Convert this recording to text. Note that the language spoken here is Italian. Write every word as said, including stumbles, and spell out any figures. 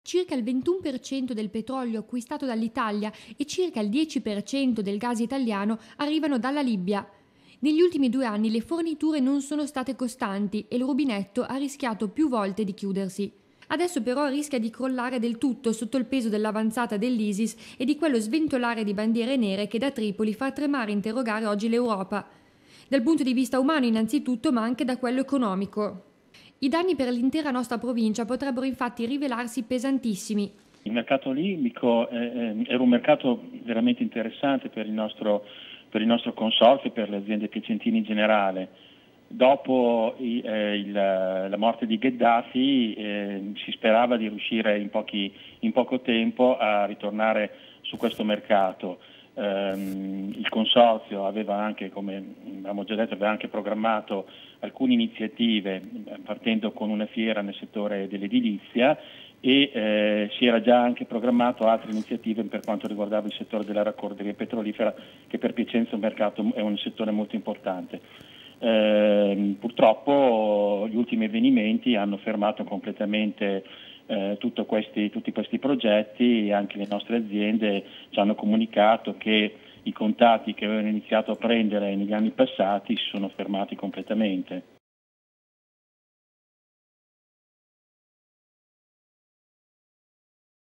Circa il ventuno per cento del petrolio acquistato dall'Italia e circa il dieci per cento del gas italiano arrivano dalla Libia. Negli ultimi due anni le forniture non sono state costanti e il rubinetto ha rischiato più volte di chiudersi. Adesso però rischia di crollare del tutto sotto il peso dell'avanzata dell'ISIS e di quello sventolare di bandiere nere che da Tripoli fa tremare e interrogare oggi l'Europa. Dal punto di vista umano innanzitutto, ma anche da quello economico. I danni per l'intera nostra provincia potrebbero infatti rivelarsi pesantissimi. Il mercato libico eh, era un mercato veramente interessante per il nostro, per il nostro consorzio e per le aziende piacentine in generale. Dopo eh, il, la morte di Gheddafi eh, si sperava di riuscire in, pochi, in poco tempo a ritornare su questo mercato. Um, il consorzio aveva anche, come abbiamo già detto, aveva anche programmato alcune iniziative partendo con una fiera nel settore dell'edilizia e eh, si era già anche programmato altre iniziative per quanto riguardava il settore della raccorderia petrolifera, che per Piacenza è un, mercato, è un settore molto importante. Eh, purtroppo gli ultimi avvenimenti hanno fermato completamente eh, questi, tutti questi progetti e anche le nostre aziende ci hanno comunicato che i contatti che avevano iniziato a prendere negli anni passati si sono fermati completamente.